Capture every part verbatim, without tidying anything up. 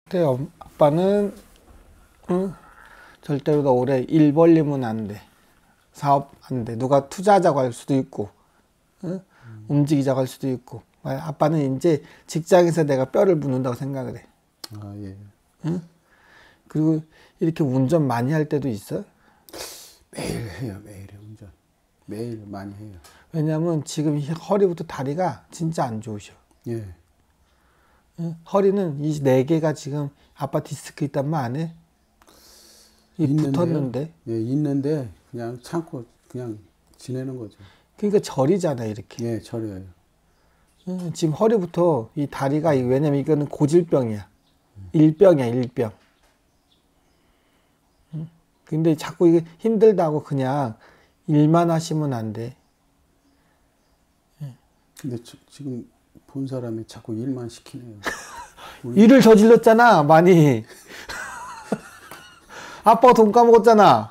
근데 엄- 아빠는 응? 절대로 너 올해 일 벌리면 안 돼. 사업 안 돼. 누가 투자하자고 할 수도 있고, 응? 움직이자고 할 수도 있고. 아빠는 이제 직장에서 내가 뼈를 묻는다고 생각을 해. 아, 예. 응? 그리고 이렇게 운전 많이 할 때도 있어. 매일 해요, 매일 해, 운전. 매일 많이 해요. 왜냐면 지금 이 허리부터 다리가 진짜 안 좋으셔. 예. 응? 허리는 이 네 개가 지금 아빠 디스크 있단 말 안 해? 이 있는데요. 붙었는데. 예, 있는데 그냥 참고 그냥 지내는 거죠. 그러니까 절이잖아, 이렇게. 예, 저려요. 응, 지금 허리부터 이 다리가, 이- 왜냐면 이거는 고질병이야. 일병이야, 일병. 응? 근데 자꾸 이게 힘들다고 그냥 일만 하시면 안 돼. 근데 저, 지금 본 사람이 자꾸 일만 시키네요. 일을 저질렀잖아, 많이. 아빠가 돈 까먹었잖아.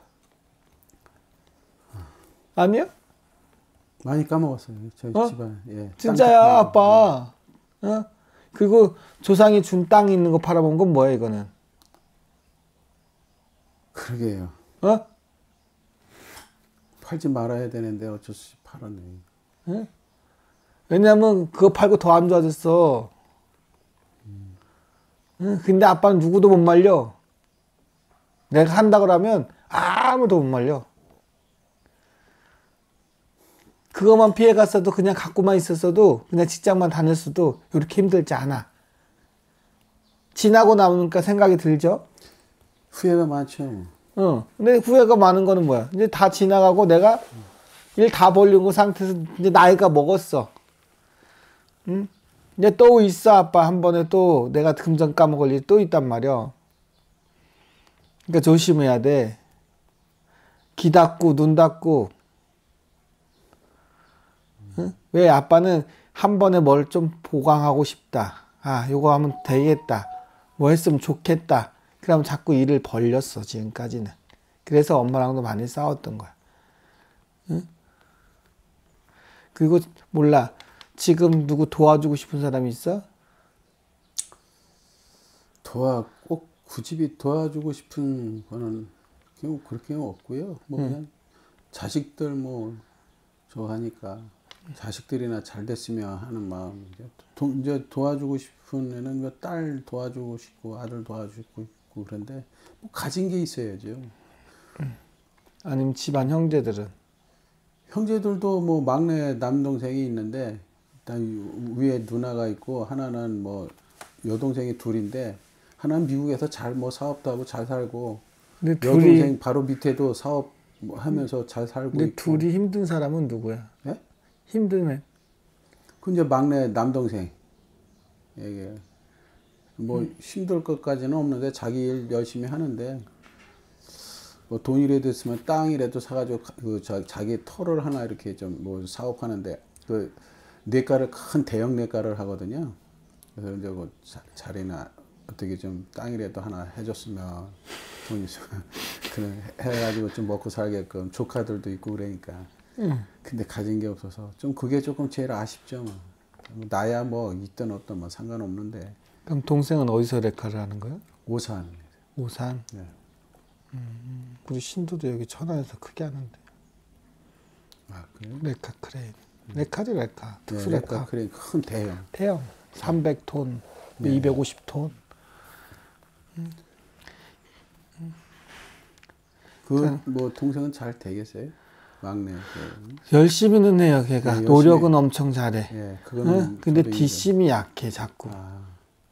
아니야? 많이 까먹었어요. 저희 어? 집안. 예. 진짜야, 땅 아빠. 어? 그리고 조상이 준 땅 있는 거 팔아본 건 뭐야, 이거는? 그러게요. 어? 팔지 말아야 되는데 어쩔 수 없이 팔았네. 응? 왜냐면 그거 팔고 더 안 좋아졌어. 응? 근데 아빠는 누구도 못 말려. 내가 한다 그러면 아무도 못 말려. 그것만 피해갔어도, 그냥 갖고만 있었어도, 그냥 직장만 다녔어도 이렇게 힘들지 않아. 지나고 나니까 생각이 들죠? 후회가 많죠. 어. 근데 후회가 많은 거는 뭐야? 이제 다 지나가고 내가 일 다 벌리고 상태에서 이제 나이가 먹었어. 응? 이제 또 있어, 아빠. 한 번에 또 내가 금전 까먹을 일이 또 있단 말이야. 그러니까 조심해야 돼. 귀 닫고 눈 닫고. 응? 왜 아빠는 한 번에 뭘 좀 보강하고 싶다. 아, 요거 하면 되겠다. 뭐 했으면 좋겠다. 그러면 자꾸 일을 벌렸어, 지금까지는. 그래서 엄마랑도 많이 싸웠던 거야. 응? 그리고 몰라. 지금 누구 도와주고 싶은 사람이 있어? 도와 꼭 굳이 도와주고 싶은 거는 그냥 그렇게 없고요. 뭐 그냥 자식들 뭐 좋아하니까 자식들이나 잘 됐으면 하는 마음. 도, 이제 도와주고 싶은 애는 뭐 딸 도와주고 싶고 아들 도와주고 싶고 그런데 뭐 가진 게 있어야죠. 아니면 집안 형제들은? 형제들도 뭐 막내 남동생이 있는데 일단 위에 누나가 있고 하나는 뭐 여동생이 둘인데 하나는 미국에서 잘 뭐 사업도 하고 잘 살고 근데 여동생 둘이, 바로 밑에도 사업 뭐 하면서 잘 살고 근데 있고. 둘이 힘든 사람은 누구야? 예? 힘든 애. 그 이제 막내 남동생. 이게 뭐 힘들 것까지는 없는데 자기 일 열심히 하는데 뭐 돈이라도 있으면 땅이라도 사가지고 그 자, 자기 터를 하나 이렇게 좀 뭐 사업하는데 그 뇌과를 큰 대형 뇌과를 하거든요. 그래서 이제 그 자, 자리나 어떻게 좀 땅이라도 하나 해줬으면 돈이 있으면 그런 해가지고 좀 먹고 살게끔 조카들도 있고 그러니까. 응. 근데 가진 게 없어서 좀 그게 조금 제일 아쉽죠. 뭐. 나야 뭐 있든 없든 뭐 상관없는데. 그럼 동생은 어디서 레카를 하는 거야? 오산. 오산. 네. 음, 우리 신도도 여기 천안에서 크게 하는데. 아 그래요? 레카 크레인. 레카지, 레카. 특수 네, 레카. 그래 큰 대형. 태형. 삼백 톤, 네. 이백오십 톤. 그 뭐 동생은 잘 되겠어요? 막내. 그. 열심히는 해요, 걔가. 네, 노력은 엄청 잘해. 예, 그거는. 응? 근데 저도 뒷심이 약해, 자꾸. 아,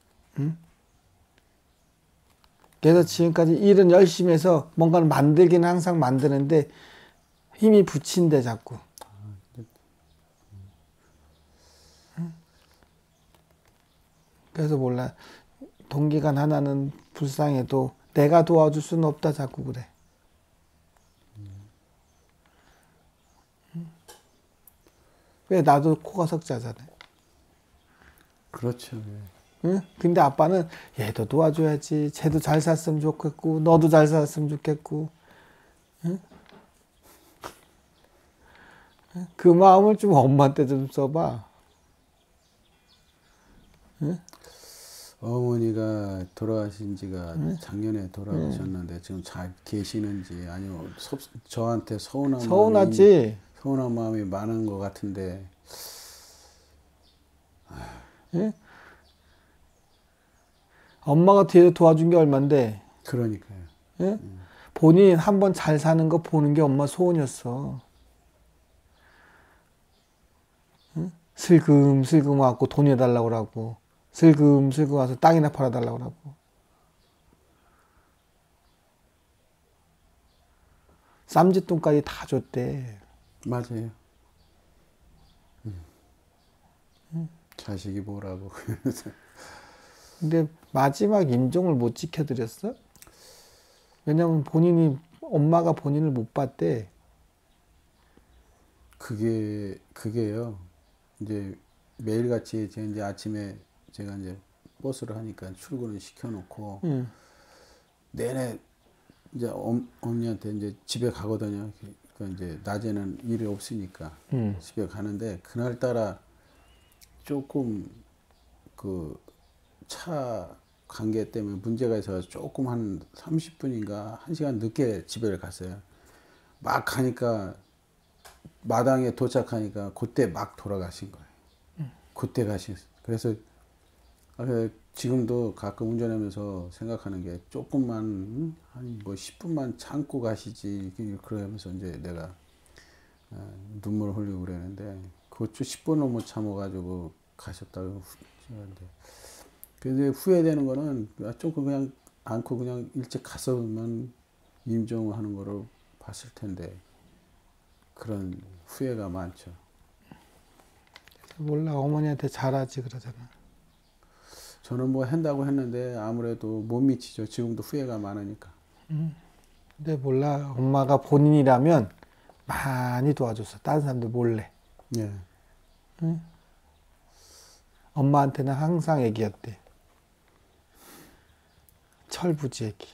그래서 지금까지 일은 열심히 해서 뭔가를 만들기는 항상 만드는데 힘이 붙인대, 자꾸. 응? 그래서 몰라. 동기간 하나는 불쌍해도 내가 도와줄 수는 없다, 자꾸 그래. 왜? 나도 코가 석자잖아. 그렇죠. 예. 응? 근데 아빠는 얘도 도와줘야지. 쟤도 잘 살았으면 좋겠고, 너도 잘 살았으면 좋겠고. 응? 그 마음을 좀 엄마한테 좀 써봐. 응? 어머니가 돌아가신 지가 작년에 돌아가셨는데 지금 잘 계시는지 아니면 섭, 저한테 서운한 마음이, 서운하지. 서운한 마음이 많은 것 같은데 예? 엄마가 뒤에서 도와준 게 얼만데. 그러니까요. 예? 본인 한번 잘 사는 거 보는 게 엄마 소원이었어. 응? 슬금슬금 와갖고 돈 해달라고 그러고, 슬금슬금 와서 땅이나 팔아달라고 그러고. 쌈짓돈까지 다 줬대. 맞아요. 음. 자식이 뭐라고. 근데 마지막 임종을 못 지켜드렸어? 왜냐면 본인이, 엄마가 본인을 못 봤대. 그게, 그게요. 이제 매일같이 제가 이제 아침에 제가 이제 버스를 하니까 출근을 시켜놓고 응. 내내 이제 엄, 언니한테 이제 집에 가거든요. 그러니까 이제 낮에는 일이 없으니까 응. 집에 가는데 그날따라 조금 그 차 관계 때문에 문제가 있어서 조금 한 삼십 분인가 한 시간 늦게 집에 갔어요. 막 가니까 마당에 도착하니까 그때 막 돌아가신 거예요. 응. 그때 가신. 그래서 지금도 가끔 운전하면서 생각하는 게 조금만 한 뭐 십 분만 참고 가시지 그러면서 이제 내가 눈물 흘리고 그랬는데 그것도 십 분을 못 참아가지고 가셨다고 하는데 근데 후회되는 거는 조금 그냥 않고 그냥 일찍 갔으면 임종하는 거를 봤을 텐데 그런 후회가 많죠. 몰라, 어머니한테 잘하지 그러잖아. 저는 뭐 한다고 했는데 아무래도 못 미치죠. 지금도 후회가 많으니까. 음. 근데 몰라, 엄마가 본인이라면 많이 도와줬어. 다른 사람들 몰래. 예. 응? 엄마한테는 항상 애기였대. 철부지 애기.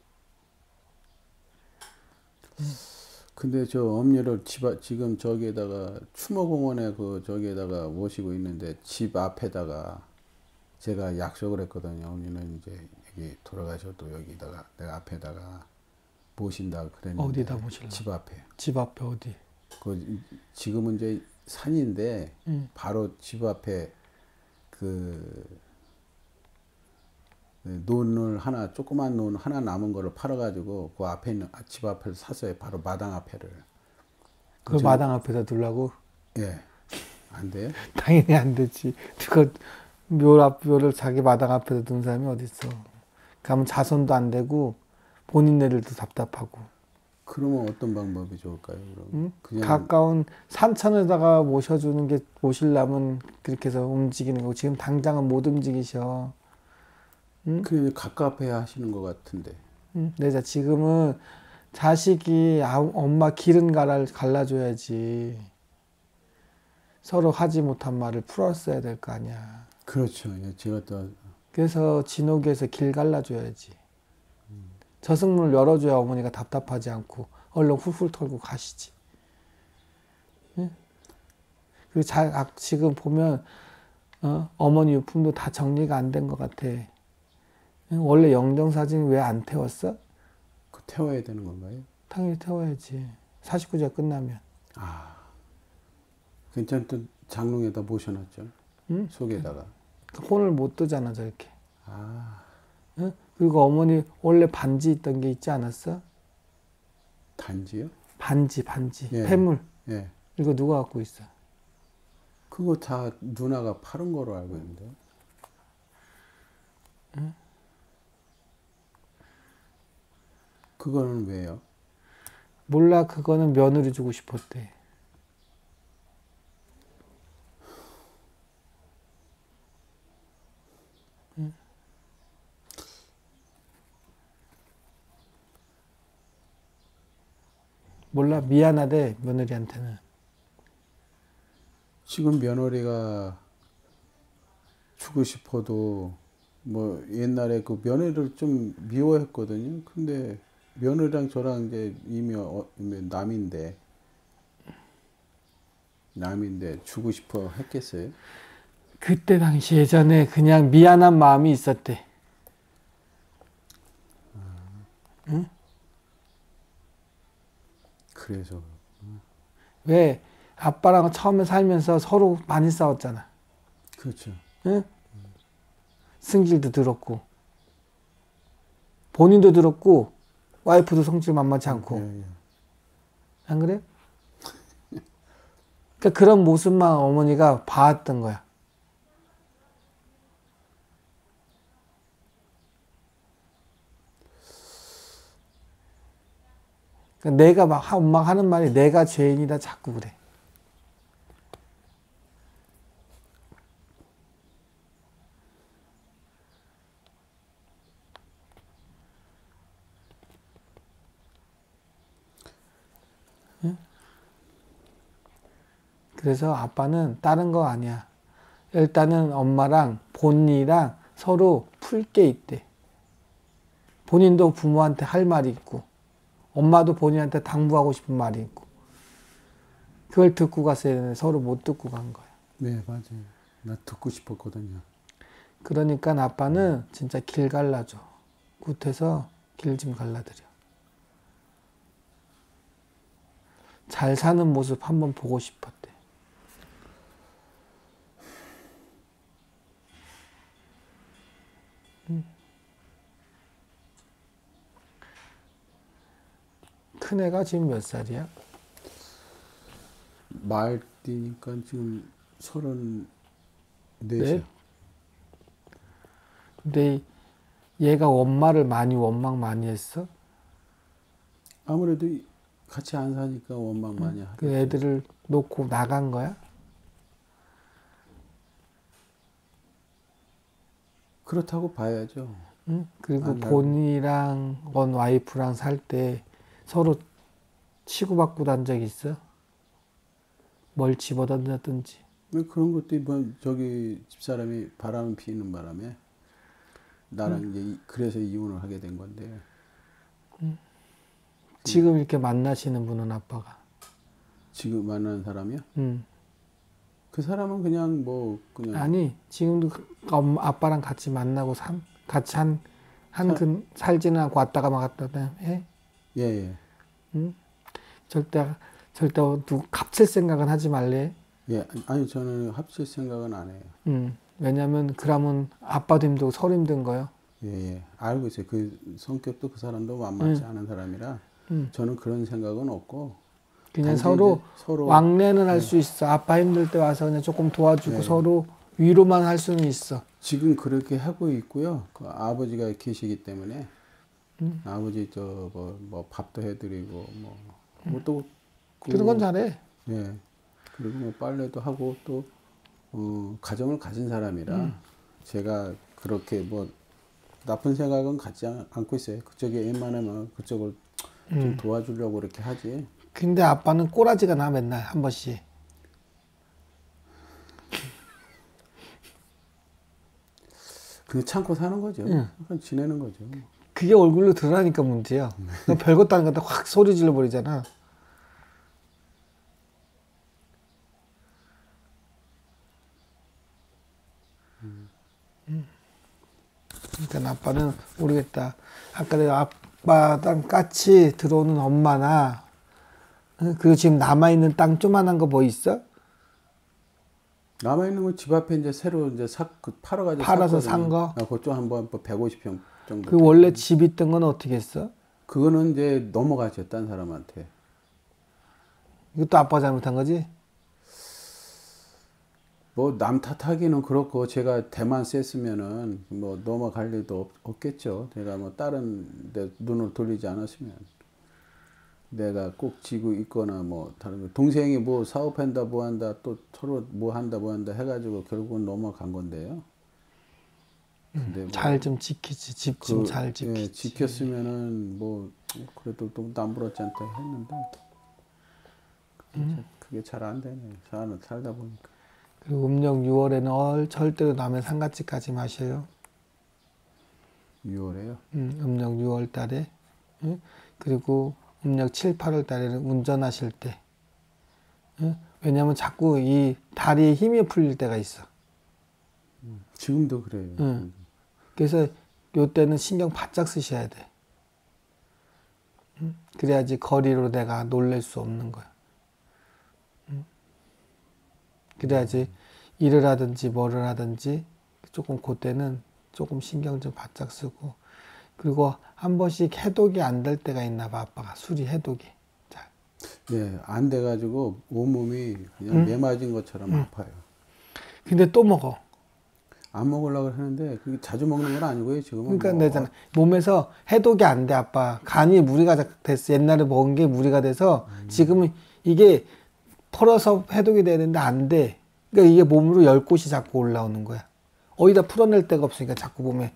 근데 저 엄니를 집, 앞- 지금 저기에다가 추모공원에 그 저기에다가 모시고 있는데 집 앞에다가 제가 약속을 했거든요. 엄니는 이제 여기 돌아가셔도 여기다가 내가 앞에다가 모신다 그랬는데. 어디다 모실라? 집 앞에. 집 앞에 어디? 그 지금은 이제 산인데 응. 바로 집 앞에 그 논을 하나 조그만 논 하나 남은 거를 팔아가지고 그 앞에 있는 집 앞에서 샀어요. 바로 마당 앞에를. 그 저- 마당 앞에다 두려고? 예. 안 돼요? 당연히 안 되지. 누가 묘 앞, 묘를 자기 마당 앞에다 둔 사람이 어딨어. 가면 자손도 안 되고 본인네들도 답답하고. 그러면 어떤 방법이 좋을까요? 그럼 응? 그냥 가까운 산천에다가 모셔주는 게, 모실라면 그렇게 해서 움직이는 거고, 지금 당장은 못 움직이셔. 응? 그 가깝게 하시는 것 같은데. 응? 내자 지금은 자식이 아, 엄마 기른 가를 갈라줘야지. 서로 하지 못한 말을 풀었어야 될 거 아니야. 그렇죠. 예, 제가 또 그래서 진옥에서 길 갈라줘야지. 저승문을 열어줘야 어머니가 답답하지 않고 얼른 훌훌 털고 가시지. 응? 그리고 자, 아, 지금 보면 어? 어머니 유품도 다 정리가 안 된 것 같아. 응? 원래 영정사진 왜 안 태웠어? 그 태워야 되는 건가요? 당연히 태워야지. 사십구 자 끝나면. 아, 괜찮던 장롱에다 모셔놨죠. 응? 속에다가. 혼을 못 뜨잖아 저렇게. 아, 응? 그리고 어머니 원래 반지 있던 게 있지 않았어? 단지요? 반지 반지 예. 폐물. 예. 이거 누가 갖고 있어? 그거 다 누나가 파는 거로 알고 있는데. 응? 그거는 왜요? 몰라, 그거는 며느리 주고 싶었대. 응? 몰라, 미안하대 며느리한테는. 지금 며느리가 주고 싶어도 뭐 옛날에 그 며느리를 좀 미워했거든요. 근데 며느리랑 저랑 이제 이미 어, 이미 남인데 남인데 주고 싶어 했겠어요? 그때 당시 예전에 그냥 미안한 마음이 있었대. 응? 그래서 왜 아빠랑 처음에 살면서 서로 많이 싸웠잖아. 그렇죠. 응? 승질도 들었고 본인도 들었고 와이프도 성질 만만치 않고. 예, 예. 안 그래? 그러니까 그런 모습만 어머니가 봐왔던 거야. 그러니까 내가 막 엄마가 하는 말이 내가 죄인이다 자꾸 그래. 응? 그래서 아빠는 다른 거 아니야. 일단은 엄마랑 본인이랑 서로 풀 게 있대. 본인도 부모한테 할 말이 있고 엄마도 본인한테 당부하고 싶은 말이 있고 그걸 듣고 갔어야 되는데 서로 못 듣고 간 거야. 네, 맞아요. 나 듣고 싶었거든요. 그러니까 아빠는 진짜 길 갈라줘. 굿해서 길 좀 갈라드려. 잘 사는 모습 한번 보고 싶었대. 음. 큰애가 지금 몇 살이야? 말 뛰니까 지금 서른 네? 넷이요. 근데 얘가 엄마를 많이 원망 많이 했어? 아무래도 같이 안 사니까 원망 많이 하죠. 그 애들을 놓고 나간 거야? 그렇다고 봐야죠. 응? 그리고 안 본인이랑 원 와이프랑 살 때 서로 치고받고 단 적 있어? 뭘 집어던졌든지. 왜 그런 것도 뭐 저기 집사람이 바람 피는 바람에 나랑 음. 이제 이- 그래서 이혼을 하게 된 건데. 지금 이렇게 만나시는 분은 아빠가. 지금 만나는 사람이요? 응. 그 사람은 그냥 뭐 그냥 아니 지금도 그 엄마, 아빠랑 같이 만나고 산, 같이 한, 한 사- 근, 살지는 않고 왔다가 막 갔다 해? 예, 예. 응? 절대, 절대 누구 갚칠 생각은 하지 말래. 예, 아니 저는 합칠 생각은 안 해요. 응. 왜냐면 그러면 아빠도 힘들고 서로 힘든 거요. 예, 예. 알고 있어요. 그 성격도 그 사람도 만만치 않은 사람이라 응. 저는 그런 생각은 없고 그냥 단지 서로, 이제 서로 왕래는 할 네. 수 있어. 아빠 힘들 때 와서 그냥 조금 도와주고 네. 서로 위로만 할 수는 있어. 지금 그렇게 하고 있고요. 그 아버지가 계시기 때문에 아버지 저 뭐 뭐 밥도 해드리고 뭐뭐또 그, 그런 건 잘해. 예. 그리고 뭐 빨래도 하고 또 어, 가정을 가진 사람이라 음. 제가 그렇게 뭐 나쁜 생각은 갖지 않- 않고 있어요. 그쪽에 웬만하면 그쪽을 좀 음. 도와주려고 이렇게 하지. 근데 아빠는 꼬라지가 나 맨날 한 번씩. 그냥 참고 사는 거죠. 응. 그냥 지내는 거죠. 그게 얼굴로 드러나니까 문제야. 너 별것도 아닌 것다 확 소리 질러 버리잖아. 그러니까 아빠는 모르겠다. 아까 내가 아빠랑 같이 들어오는 엄마나 응? 그리고 지금 남아있는 땅 조만한 거 뭐 있어? 남아 있는 건 집 앞에 이제 새로 이제 사, 그 팔아가지고 팔아서 샀거든요. 산 거? 아, 그쪽 한번 뭐 백오십 평 정도. 그 원래 집 있던 건 어떻게 했어? 그거는 이제 넘어가죠, 딴 사람한테. 이것도 아빠 잘못한 거지? 뭐 남 탓하기는 그렇고 제가 대만 셌으면은 뭐 넘어갈 일도 없, 없겠죠. 제가 뭐 다른 데 눈을 돌리지 않았으면 내가 꼭 지고 있거나 뭐 다른 거. 동생이 뭐 사업한다 뭐 한다 또 서로 뭐 한다 뭐 한다 해가지고 결국은 넘어간 건데요. 근데 뭐 잘 좀 지키지. 집 좀 그, 잘 예, 지키지. 지켰으면은 뭐 그래도 또 남부럽지 않다 했는데 그게, 그게 잘 안 되네. 살, 살다 보니까. 그리고 음력 유월에는 절대로 남의 상갓집 가지 마셔요. 유월에요. 음, 음력 유월 달에. 응? 그리고 음력 칠, 팔월 달에는 운전하실 때. 응? 왜냐면 자꾸 이 다리에 힘이 풀릴 때가 있어. 지금도 그래요. 응. 그래서 요때는 신경 바짝 쓰셔야 돼. 응? 그래야지 거리로 내가 놀랄 수 없는 거야. 응? 그래야지 일을 하든지 뭐를 하든지 조금 그때는 조금 신경 좀 바짝 쓰고, 그리고 한 번씩 해독이 안 될 때가 있나 봐, 아빠가. 술이 해독이. 자. 예, 안 돼가지고 온몸이 그냥 응? 매 맞은 것처럼 응. 아파요. 근데 또 먹어. 안 먹으려고 하는데 그게 자주 먹는 건 아니고요. 지금은 그러니까 뭐 내잖아. 몸에서 해독이 안 돼, 아빠. 간이 무리가 됐어. 옛날에 먹은 게 무리가 돼서 지금은 이게 풀어서 해독이 돼야 되는데 안 돼. 그러니까 이게 몸으로 열 곳이 자꾸 올라오는 거야. 어디다 풀어낼 데가 없으니까 자꾸 몸에.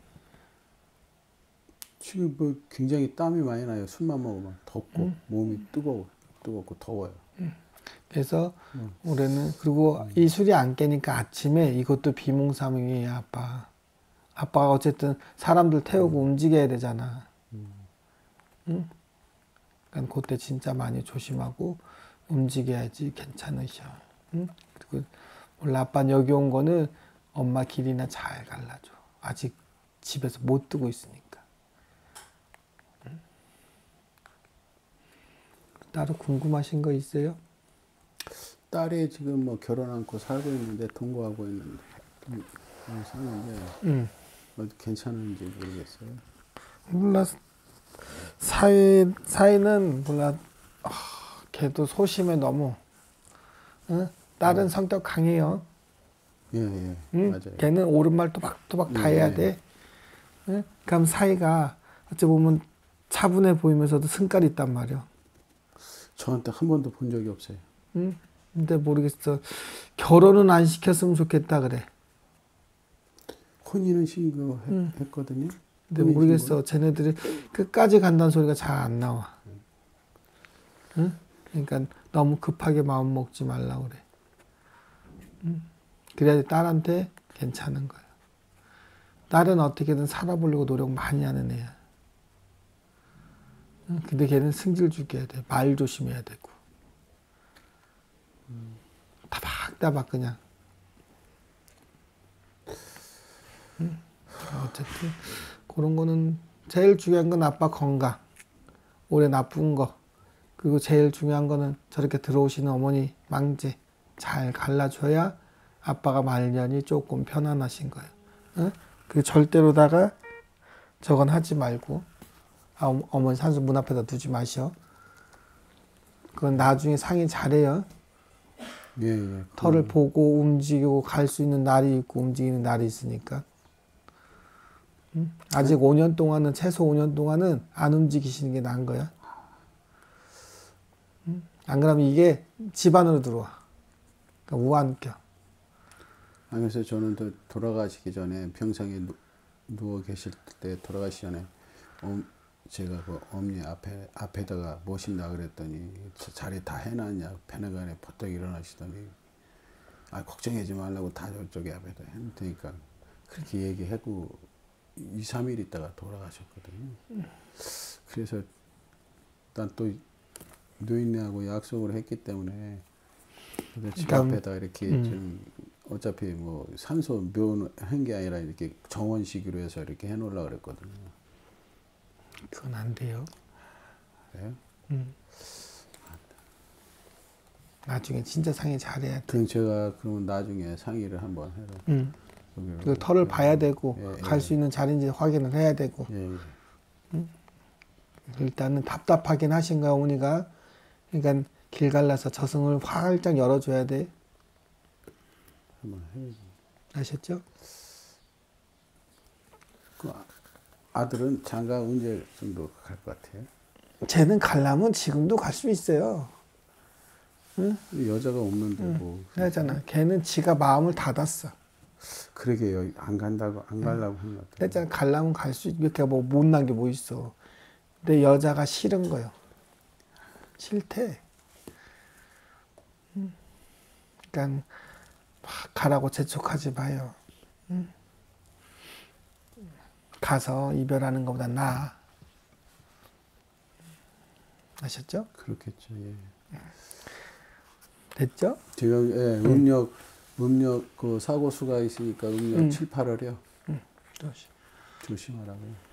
지금 뭐 굉장히 땀이 많이 나요. 술만 먹으면 덥고 음. 몸이 뜨거워, 뜨겁고 더워요. 음. 그래서 음. 올해는 그리고 음. 이 술이 안 깨니까 아침에 이것도 비몽사몽이에요, 아빠. 아빠가 어쨌든 사람들 태우고 음. 움직여야 되잖아. 음. 응? 그러니까 그때 진짜 많이 조심하고 움직여야지 괜찮으셔. 응? 그리고 몰라, 아빠는 여기 온 거는 엄마 길이나 잘 갈라줘. 아직 집에서 못 두고 있으니까. 응? 따로 궁금하신 거 있어요? 딸이 지금 뭐 결혼 않고 살고 있는데 동거하고 있는데 음, 사는데 음. 어디 괜찮은지 모르겠어요. 몰라. 사이 사이는 몰라. 아, 걔도 소심해 너무. 응? 딸은 음. 성격 강해요. 예, 예. 응? 맞아요. 걔는 옳은말 또박또박 다 예, 해야 예. 돼. 응? 그럼 사이가 어찌 보면 차분해 보이면서도 승깔이 있단 말이야. 저한테 한 번도 본 적이 없어요. 응? 근데 모르겠어. 결혼은 안 시켰으면 좋겠다 그래. 혼인은 신고했거든요. 응. 근데 모르겠어. 신고? 쟤네들이 끝까지 간다는 소리가 잘 안 나와. 응? 그러니까 너무 급하게 마음 먹지 말라 그래. 응? 그래야지 딸한테 괜찮은 거야. 딸은 어떻게든 살아보려고 노력 많이 하는 애야. 응? 근데 걔는 승질 죽여야 돼. 말 조심해야 되고. 음. 타박타박 그냥. 응? 어쨌든 그런 거는 제일 중요한 건 아빠 건강. 올해 나쁜 거. 그리고 제일 중요한 거는 저렇게 들어오시는 어머니 망제 잘 갈라줘야 아빠가 말년이 조금 편안하신 거예요. 응? 그 절대로다가 저건 하지 말고, 아, 어머니 산소 문 앞에다 두지 마셔. 그건 나중에 상의 잘해요. 예, 예. 털을 보고 움직이고 갈 수 있는 날이 있고 움직이는 날이 있으니까. 응? 아직 네? 오 년 동안은, 최소 오 년 동안은 안 움직이시는 게 나은 거야. 응? 안 그러면 이게 집안으로 들어와. 그러니까 우한겨. 그래서 저는 또 돌아가시기 전에 병상에 누, 누워 계실 때 돌아가시기 전에 어, 제가 그 어머니 앞에 앞에다가 모신다 그랬더니 자리 다 해놨냐 편안간에 버떡 일어나시더니 아 걱정하지 말라고 다 저쪽에 앞에다 해놓을 테니까 그렇게 얘기하고 이, 삼 일 있다가 돌아가셨거든요. 그래서 난 또 노인네하고 약속을 했기 때문에 집 그러니까, 앞에다 이렇게 음. 좀 어차피 뭐 산소 묘한 게 아니라 이렇게 정원식으로 해서 이렇게 해놓으려고 그랬거든요. 그건 안 돼요. 그래요? 음. 나중에 진짜 상의 잘해야 돼. 그럼 제가 그러면 나중에 상의를 한번 해서. 음. 그 털을 봐야 되고 예, 예. 갈 수 있는 자리인지 확인을 해야 되고. 예, 예. 음? 일단은 답답하긴 하신 거야 어머니가. 그러니까 길 갈라서 저승을 활짝 열어줘야 돼. 한번 해야지. 아셨죠? 그 아들은 장가 언제 정도 갈 것 같아요? 쟤는 가려면 지금도 갈 수 있어요. 응? 여자가 없는데 응. 뭐. 그랬잖아. 걔는 지가 마음을 닫았어. 그러게요. 안 간다고 안 가려고 한 것 같아요. 그랬잖아. 가려면 갈 수 이렇게 뭐 못난 게 뭐 있어. 근데 여자가 싫은 거요. 싫대. 응. 그러니까 막 가라고 재촉하지 마요. 응? 가서 이별하는 것보다 나아. 아셨죠? 그렇겠죠. 예. 됐죠? 제가 예, 음력 음력 그 사고 수가 있으니까 음력 칠, 팔월이요. 응. 조심. 조심하라고요.